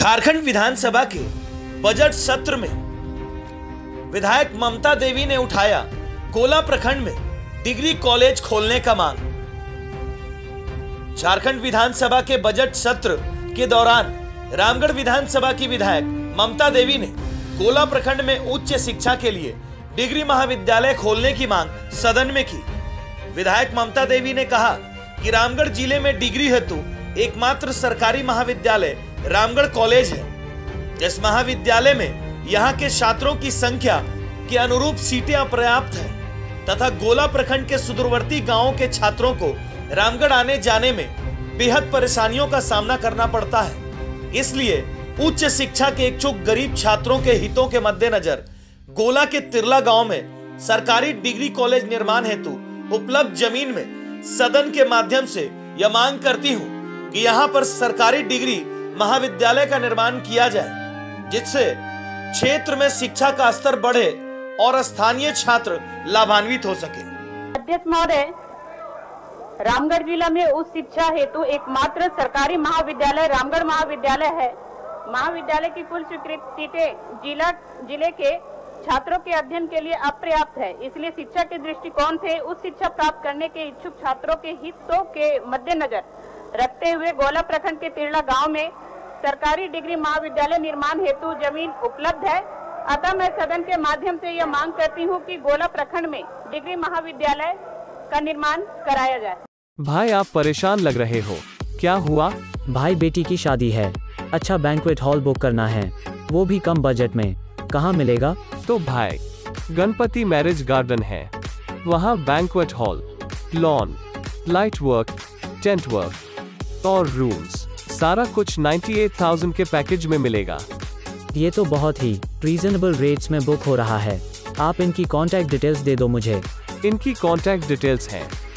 झारखंड विधानसभा के बजट सत्र में विधायक ममता देवी ने उठाया गोला प्रखंड में डिग्री कॉलेज खोलने का मांग। झारखंड विधानसभा के बजट सत्र के दौरान रामगढ़ विधानसभा की विधायक ममता देवी ने गोला प्रखंड में उच्च शिक्षा के लिए डिग्री महाविद्यालय खोलने की मांग सदन में की। विधायक ममता देवी ने कहा कि रामगढ़ जिले में डिग्री हेतु एकमात्र सरकारी महाविद्यालय रामगढ़ कॉलेज है। इस महाविद्यालय में यहाँ के छात्रों की संख्या के अनुरूप सीटें अपर्याप्त है तथा गोला प्रखंड के सुदूरवर्ती गांवों के छात्रों को रामगढ़ आने जाने में बेहद परेशानियों का सामना करना पड़ता है। इसलिए उच्च शिक्षा के इच्छुक गरीब छात्रों के हितों के मद्देनजर गोला के तिरला गांव में सरकारी डिग्री कॉलेज निर्माण हेतु उपलब्ध जमीन में सदन के माध्यम से यह मांग करती हूं कि यहां पर सरकारी डिग्री महाविद्यालय का निर्माण किया जाए, जिससे क्षेत्र में शिक्षा का स्तर बढ़े और स्थानीय छात्र लाभान्वित हो सके। अध्यक्ष महोदय, रामगढ़ जिला में उच्च शिक्षा हेतु एकमात्र सरकारी महाविद्यालय रामगढ़ महाविद्यालय है। महाविद्यालय की कुल स्वीकृत सीटें जिले के छात्रों के अध्ययन के लिए अपर्याप्त है। इसलिए शिक्षा के दृष्टिकोण से उच्च शिक्षा प्राप्त करने के इच्छुक छात्रों के हितों के मद्देनजर रखते हुए गोला प्रखंड के तिरला गांव में सरकारी डिग्री महाविद्यालय निर्माण हेतु जमीन उपलब्ध है। अतः मैं सदन के माध्यम से यह मांग करती हूं कि गोला प्रखंड में डिग्री महाविद्यालय का निर्माण कराया जाए। भाई, आप परेशान लग रहे हो, क्या हुआ? भाई, बेटी की शादी है, अच्छा बैंक्वेट हॉल बुक करना है, वो भी कम बजट में, कहाँ मिलेगा? तो भाई, गणपति मैरिज गार्डन है, वहाँ banquet hall, lawn, light work, tent work और रूम्स, सारा कुछ 98,000 के पैकेज में मिलेगा। ये तो बहुत ही रीजनेबल रेट्स में बुक हो रहा है। आप इनकी कॉन्टैक्ट डिटेल्स दे दो मुझे। इनकी कॉन्टैक्ट डिटेल्स हैं